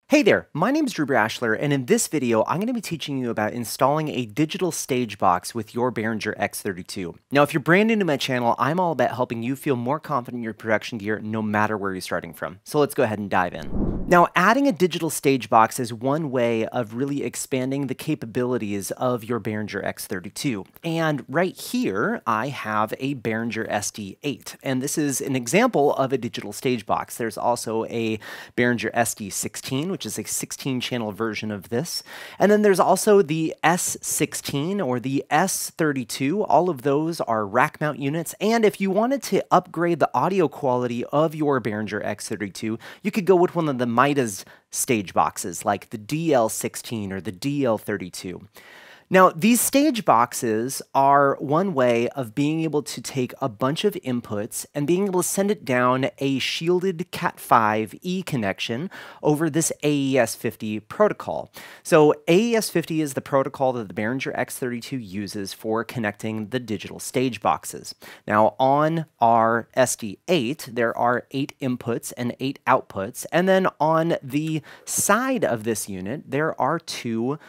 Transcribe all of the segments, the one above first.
Hey there, my name is Brashler, and in this video, I'm going to be teaching you about installing a digital stage box with your Behringer X32. Now, if you're brand new to my channel, I'm all about helping you feel more confident in your production gear no matter where you're starting from. So let's go ahead and dive in. Now, adding a digital stage box is one way of really expanding the capabilities of your Behringer X32. And right here, I have a Behringer SD8, and this is an example of a digital stage box. There's also a Behringer SD16, which is a 16-channel version of this. And then there's also the S16 or the S32. All of those are rack mount units. And if you wanted to upgrade the audio quality of your Behringer X32, you could go with one of the Midas stage boxes like the DL16 or the DL32. Now, these stage boxes are one way of being able to take a bunch of inputs and being able to send it down a shielded Cat5e connection over this AES50 protocol. So AES50 is the protocol that the Behringer X32 uses for connecting the digital stage boxes. Now, on our SD8, there are 8 inputs and 8 outputs, and then on the side of this unit, there are 2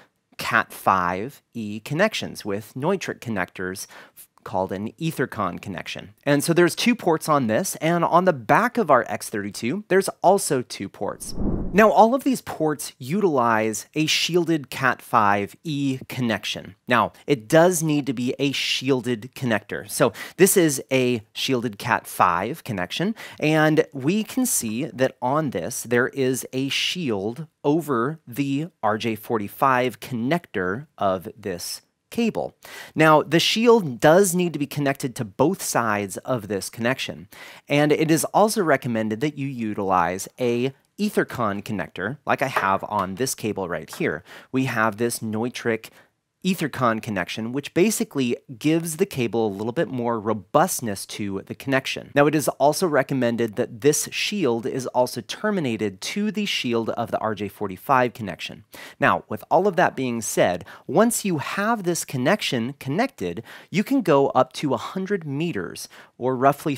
Cat5e connections with Neutrik connectors called an Ethercon connection. And so there's 2 ports on this, and on the back of our X32, there's also 2 ports. Now, all of these ports utilize a shielded Cat5e connection. Now, it does need to be a shielded connector. So this is a shielded Cat5 connection, and we can see that on this, there is a shield over the RJ45 connector of this cable. Now, the shield does need to be connected to both sides of this connection, and it is also recommended that you utilize a Ethercon connector like I have on this cable right here. We have this Neutrik Ethercon connection, which basically gives the cable a little bit more robustness to the connection. Now, it is also recommended that this shield is also terminated to the shield of the RJ45 connection. Now, with all of that being said, once you have this connection connected, you can go up to 100 meters or roughly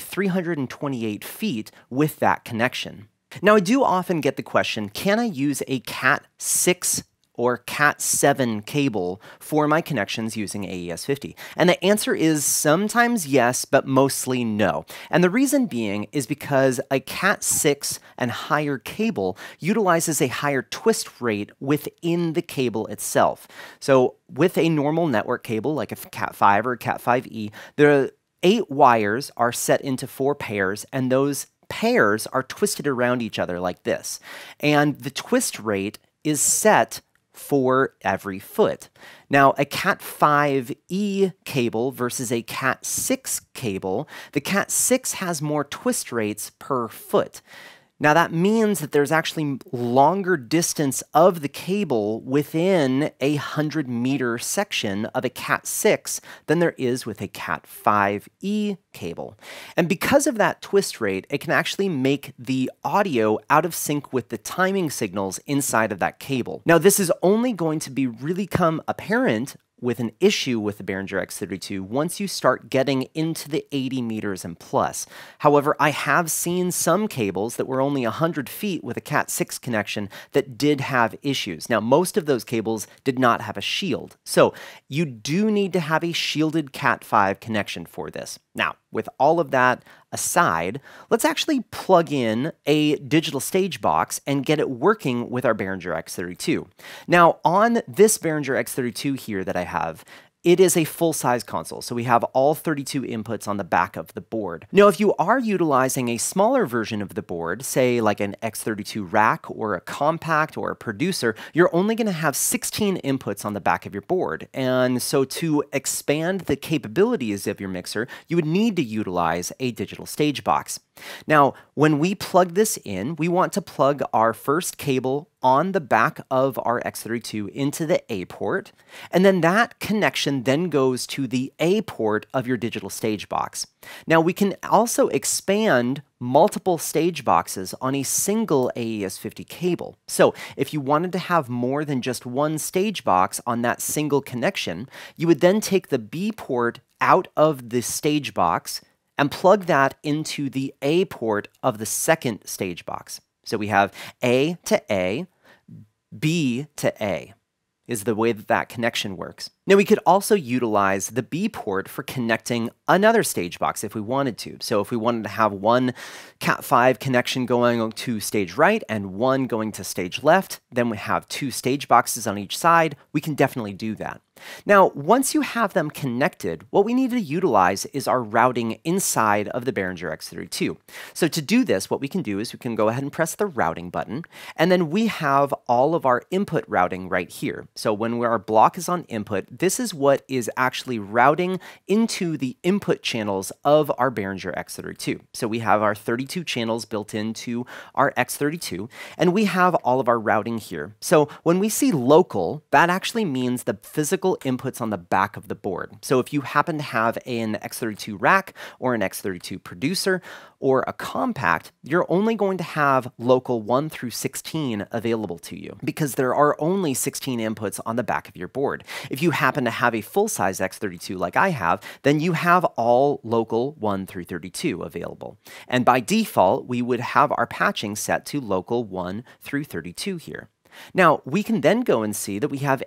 328 feet with that connection. Now, I do often get the question, can I use a Cat6 or Cat7 cable for my connections using AES50? And the answer is sometimes yes, but mostly no. And the reason being is because a Cat6 and higher cable utilizes a higher twist rate within the cable itself. So with a normal network cable like a Cat5 or a Cat5e, the 8 wires are set into 4 pairs, and those pairs are twisted around each other like this. And the twist rate is set for every foot. Now, a Cat5e cable versus a Cat6 cable, the Cat6 has more twist rates per foot. Now, that means that there's actually longer distance of the cable within a 100-meter section of a Cat6 than there is with a Cat5e cable. And because of that twist rate, it can actually make the audio out of sync with the timing signals inside of that cable. Now, this is only going to really become apparent with an issue with the Behringer X32 once you start getting into the 80 meters and plus. However, I have seen some cables that were only 100 feet with a Cat6 connection that did have issues. Now, most of those cables did not have a shield. So you do need to have a shielded Cat5 connection for this. Now, with all of that aside, let's actually plug in a digital stage box and get it working with our Behringer X32. Now, on this Behringer X32 here that I have, it is a full-size console, so we have all 32 inputs on the back of the board. Now, if you are utilizing a smaller version of the board, say like an X32 rack or a compact or a producer, you're only going to have 16 inputs on the back of your board. And so to expand the capabilities of your mixer, you would need to utilize a digital stage box. Now, when we plug this in, we want to plug our first cable on the back of our X32 into the A port, and then that connection then goes to the A port of your digital stage box. Now, we can also expand multiple stage boxes on a single AES50 cable. So if you wanted to have more than just one stage box on that single connection, you would then take the B port out of the stage box and plug that into the A port of the second stage box. So we have A to A, B to A is the way that that connection works. Now we could also utilize the B port for connecting another stage box if we wanted to. So if we wanted to have one Cat5 connection going to stage right and one going to stage left, then we have two stage boxes on each side. We can definitely do that. Now, once you have them connected, what we need to utilize is our routing inside of the Behringer X32. So to do this, what we can do is we can go ahead and press the routing button, and then we have all of our input routing right here. So when our block is on input, this is what is actually routing into the input channels of our Behringer X32. So we have our 32 channels built into our X32, and we have all of our routing here. So when we see local, that actually means the physical inputs on the back of the board. So if you happen to have an X32 rack or an X32 producer or a compact, you're only going to have local 1 through 16 available to you because there are only 16 inputs on the back of your board. If you happen to have a full-size X32 like I have, then you have all local 1 through 32 available. And by default, we would have our patching set to local 1 through 32 here. Now, we can then go and see that we have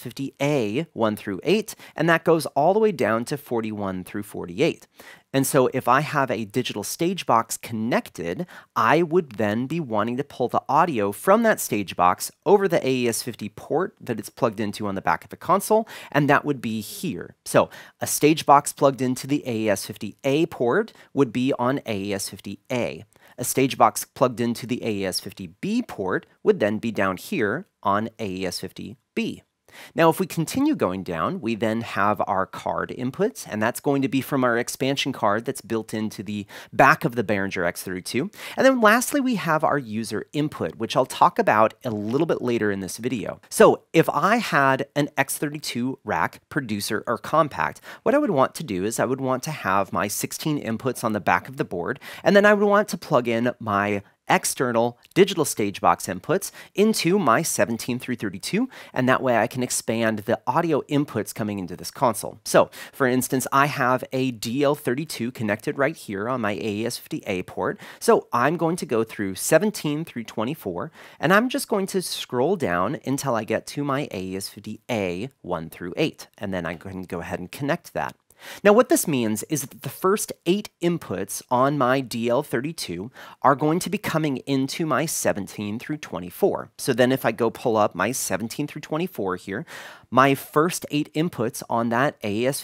AES50A 1 through 8, and that goes all the way down to 41 through 48. And so if I have a digital stage box connected, I would then be wanting to pull the audio from that stage box over the AES50 port that it's plugged into on the back of the console, and that would be here. So a stage box plugged into the AES50A port would be on AES50A. A stage box plugged into the AES50B port would then be down here on AES50B. Now, if we continue going down, we then have our card inputs, and that's going to be from our expansion card that's built into the back of the Behringer X32. And then lastly, we have our user input, which I'll talk about a little bit later in this video. So if I had an X32 rack, producer, or compact, what I would want to do is I would want to have my 16 inputs on the back of the board, and then I would want to plug in my external digital stage box inputs into my 17 through 32, and that way I can expand the audio inputs coming into this console. So, for instance, I have a DL32 connected right here on my AES50A port, so I'm going to go through 17 through 24, and I'm just going to scroll down until I get to my AES50A 1 through 8, and then I can go ahead and connect that. Now what this means is that the first 8 inputs on my DL32 are going to be coming into my 17 through 24. So then if I go pull up my 17 through 24 here, my first 8 inputs on that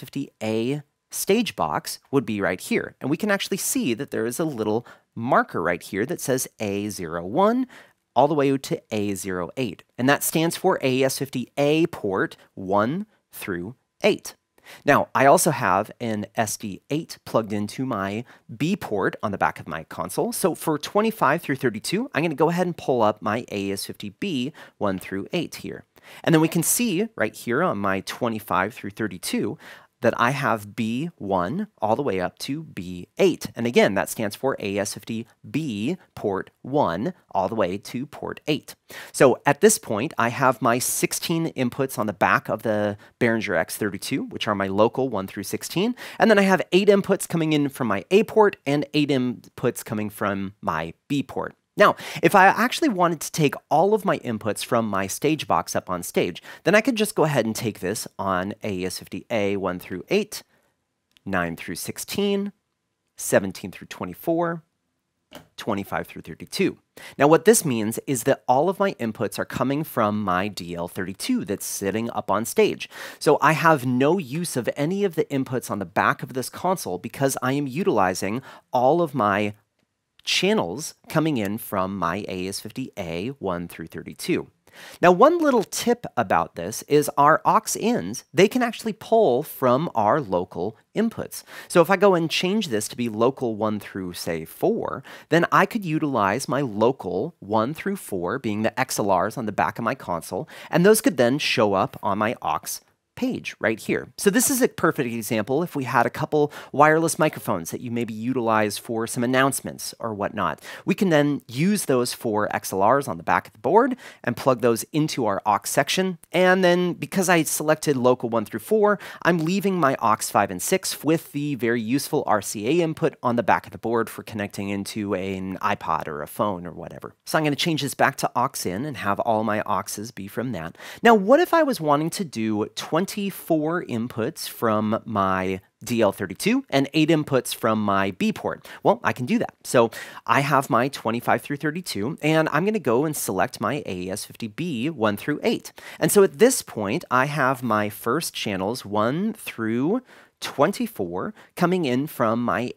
AES50A stage box would be right here. And we can actually see that there is a little marker right here that says A01 all the way to A08. And that stands for AES50A port 1 through 8. Now, I also have an SD8 plugged into my B port on the back of my console. So for 25 through 32, I'm going to go ahead and pull up my AES50B 1 through 8 here. And then we can see right here on my 25 through 32 that I have B1 all the way up to B8. And again, that stands for AES50B port 1 all the way to port 8. So at this point, I have my 16 inputs on the back of the Behringer X32, which are my local 1 through 16. And then I have 8 inputs coming in from my A port and 8 inputs coming from my B port. Now, if I actually wanted to take all of my inputs from my stage box up on stage, then I could just go ahead and take this on AES50A 1 through 8, 9 through 16, 17 through 24, 25 through 32. Now what this means is that all of my inputs are coming from my DL32 that's sitting up on stage. So I have no use of any of the inputs on the back of this console because I am utilizing all of my channels coming in from my AES50A 1 through 32. Now, one little tip about this is our aux-ins, they can actually pull from our local inputs. So if I go and change this to be local 1 through, say, 4, then I could utilize my local 1 through 4, being the XLRs on the back of my console, and those could then show up on my aux page right here. So this is a perfect example if we had a couple wireless microphones that you maybe utilize for some announcements or whatnot. We can then use those for XLRs on the back of the board and plug those into our aux section. And then because I selected local 1 through 4, I'm leaving my aux 5 and 6 with the very useful RCA input on the back of the board for connecting into an iPod or a phone or whatever. So I'm going to change this back to aux in and have all my auxes be from that. Now, what if I was wanting to do 24 inputs from my DL32 and 8 inputs from my B port? Well, I can do that. So I have my 25 through 32, and I'm going to go and select my AES50B 1 through 8. And so at this point, I have my first channels 1 through 24 coming in from my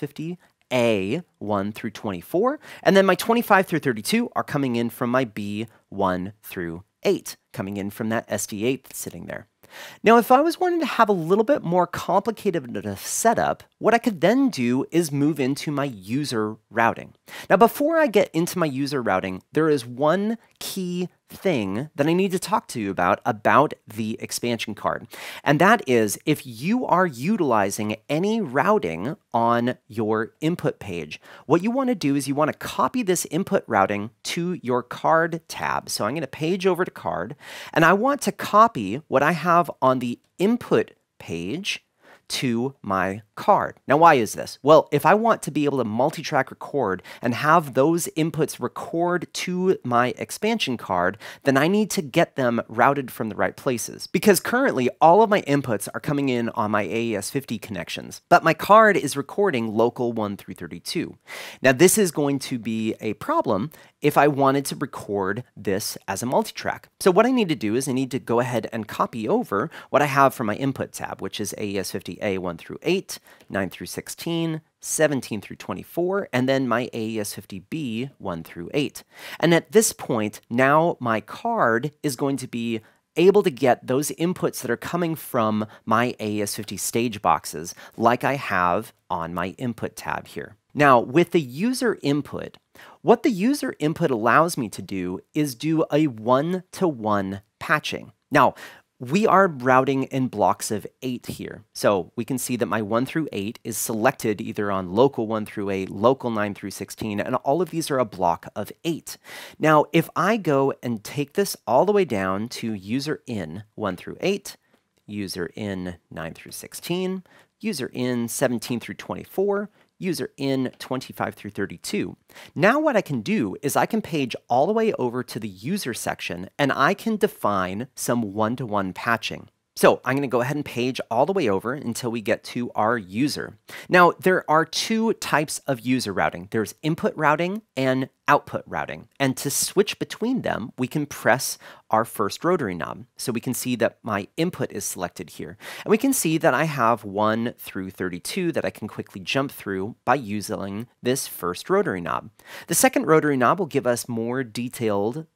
AES50A 1 through 24, and then my 25 through 32 are coming in from my B 1 through 8, coming in from that SD8 that's sitting there. Now, if I was wanting to have a little bit more complicated of a setup, what I could then do is move into my user routing. Now, before I get into my user routing, there is one key thing that I need to talk to you about the expansion card. And that is if you are utilizing any routing on your input page, what you want to do is you want to copy this input routing to your card tab. So I'm going to page over to card, and I want to copy what I have on the input page to my card. Now, why is this? Well, if I want to be able to multi-track record and have those inputs record to my expansion card, then I need to get them routed from the right places. Because currently, all of my inputs are coming in on my AES50 connections, but my card is recording local 1 through 32. Now, this is going to be a problem if I wanted to record this as a multi-track. So what I need to do is I need to go ahead and copy over what I have from my input tab, which is AES50A 1 through 8, 9 through 16, 17 through 24, and then my AES50B 1 through 8. And at this point, now my card is going to be able to get those inputs that are coming from my AES50 stage boxes like I have on my input tab here. Now, with the user input, what the user input allows me to do is do a one-to-one patching. Now, we are routing in blocks of 8 here. So we can see that my 1 through 8 is selected either on local 1 through 8, local 9 through 16, and all of these are a block of 8. Now, if I go and take this all the way down to user in 1 through 8, user in 9 through 16, user in 17 through 24, user in 25 through 32. Now what I can do is I can page all the way over to the user section and I can define some one-to-one patching. So I'm going to go ahead and page all the way over until we get to our user. Now, there are 2 types of user routing. There's input routing and output routing. And to switch between them, we can press our first rotary knob. So we can see that my input is selected here. And we can see that I have 1 through 32 that I can quickly jump through by using this first rotary knob. The second rotary knob will give us more detailed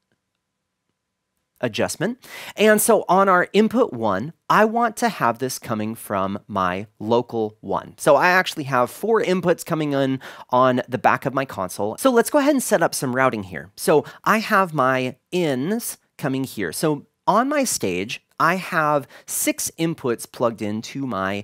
adjustment. And so on our input 1, I want to have this coming from my local 1. So I actually have 4 inputs coming in on the back of my console. So let's go ahead and set up some routing here. So I have my ins coming here. So on my stage, I have 6 inputs plugged into my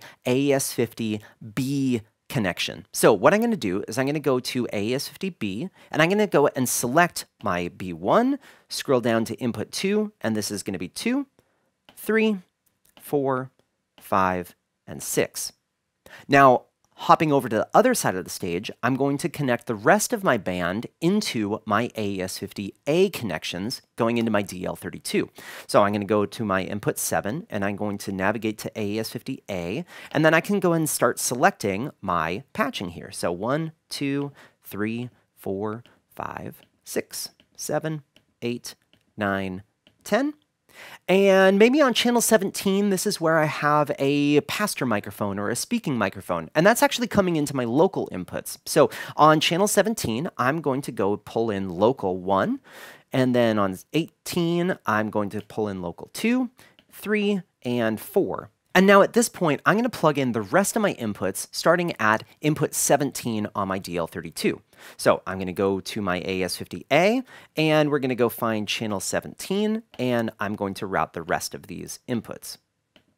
AES50B connection. So what I'm going to do is I'm going to go to AES50B, and I'm going to go and select my B1, scroll down to input 2, and this is going to be 2, 3, 4, 5, and 6. Now, hopping over to the other side of the stage, I'm going to connect the rest of my band into my AES50A connections going into my DL32. So I'm going to go to my input 7, and I'm going to navigate to AES50A, and then I can go and start selecting my patching here. So 1, 2, 3, 4, 5, 6, 7, 8, 9, 10. And maybe on channel 17, this is where I have a pastor microphone or a speaking microphone, and that's actually coming into my local inputs. So on channel 17, I'm going to go pull in local 1, and then on 18, I'm going to pull in local 2, 3, and 4. And now at this point, I'm going to plug in the rest of my inputs starting at input 17 on my DL32. So I'm going to go to my AES50A, and we're going to go find channel 17, and I'm going to route the rest of these inputs.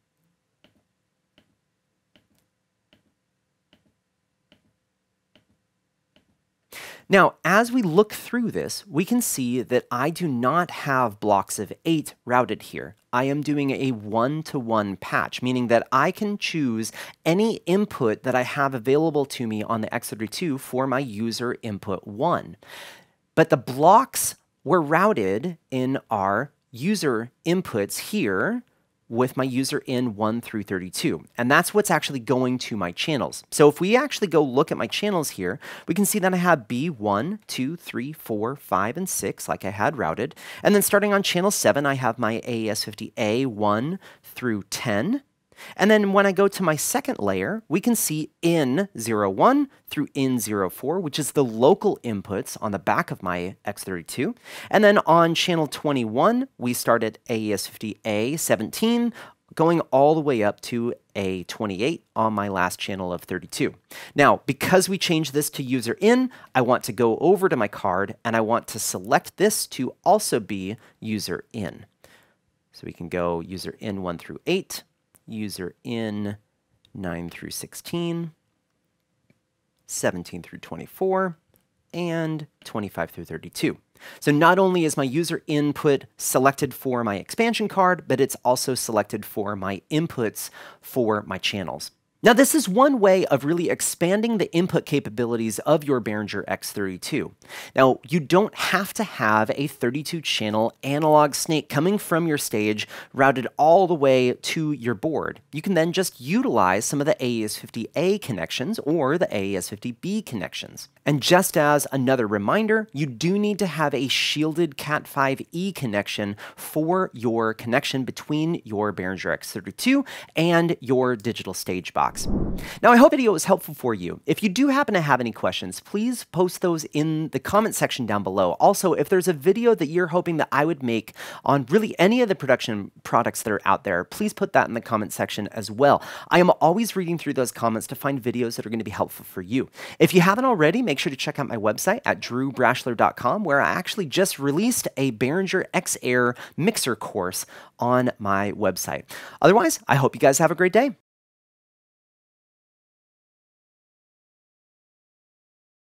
Now, as we look through this, we can see that I do not have blocks of 8 routed here. I am doing a 1-to-1 patch, meaning that I can choose any input that I have available to me on the X32 for my user input 1. But the blocks were routed in our user inputs here with my user in 1 through 32. And that's what's actually going to my channels. So if we actually go look at my channels here, we can see that I have B1, 2, 3, 4, 5, and 6, like I had routed. And then starting on channel 7, I have my AES50A 1 through 10. And then when I go to my second layer, we can see in 01 through in 04, which is the local inputs on the back of my X32. And then on channel 21, we start at AES50A17, going all the way up to A28 on my last channel of 32. Now, because we changed this to user in, I want to go over to my card and I want to select this to also be user in. So we can go user in 1 through 8. User in 9 through 16, 17 through 24, and 25 through 32. So not only is my user input selected for my expansion card, but it's also selected for my inputs for my channels. Now, this is one way of really expanding the input capabilities of your Behringer X32. Now, you don't have to have a 32-channel analog snake coming from your stage routed all the way to your board. You can then just utilize some of the AES50A connections or the AES50B connections. And just as another reminder, you do need to have a shielded Cat5e connection for your connection between your Behringer X32 and your digital stage box. Now, I hope the video was helpful for you. If you do happen to have any questions, please post those in the comment section down below. Also, if there's a video that you're hoping that I would make on really any of the production products that are out there, please put that in the comment section as well. I am always reading through those comments to find videos that are going to be helpful for you. If you haven't already, make sure to check out my website at drewbrashler.com, where I actually just released a Behringer X Air mixer course on my website. Otherwise, I hope you guys have a great day.